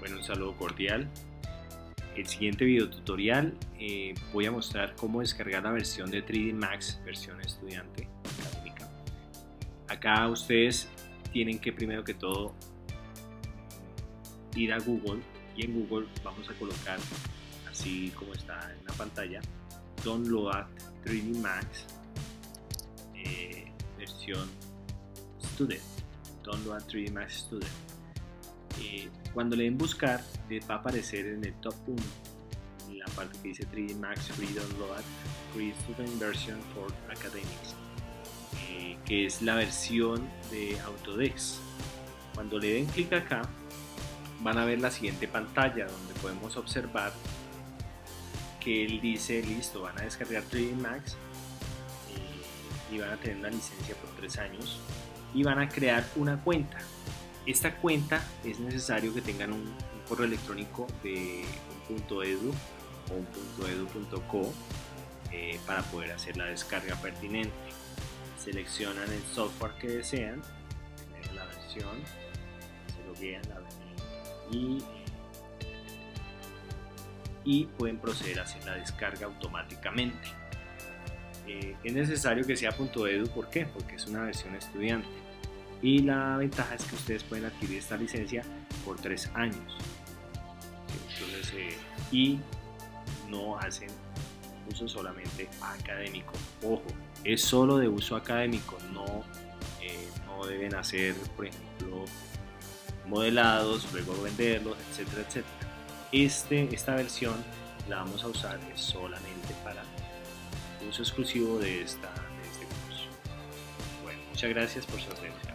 Bueno, un saludo cordial. El siguiente video tutorial voy a mostrar cómo descargar la versión de 3D Max, versión estudiante académica. Acá ustedes tienen que primero que todo ir a Google, y en Google vamos a colocar, así como está en la pantalla, Download 3D Max versión Student. Download 3D Max Student. Cuando le den buscar, les va a aparecer en el top 1 en la parte que dice 3D Max Free Download Free Student Version for Academics, que es la versión de Autodesk. Cuando le den clic acá, van a ver la siguiente pantalla donde podemos observar que él dice: listo, van a descargar 3D Max y van a tener una licencia por 3 años y van a crear una cuenta. Esta cuenta es necesario que tengan un correo electrónico de un .edu o un .edu.co para poder hacer la descarga pertinente. Seleccionan el software que desean, tener la versión, se loguean y pueden proceder a hacer la descarga automáticamente. Es necesario que sea .edu, ¿por qué? Porque es una versión estudiante. Y la ventaja es que ustedes pueden adquirir esta licencia por 3 años. Entonces, y no hacen uso solamente académico. Ojo, es solo de uso académico, no deben hacer, por ejemplo, modelados, luego venderlos, etcétera, etcétera. Esta versión la vamos a usar solamente para uso exclusivo de este curso. Bueno, muchas gracias por su atención.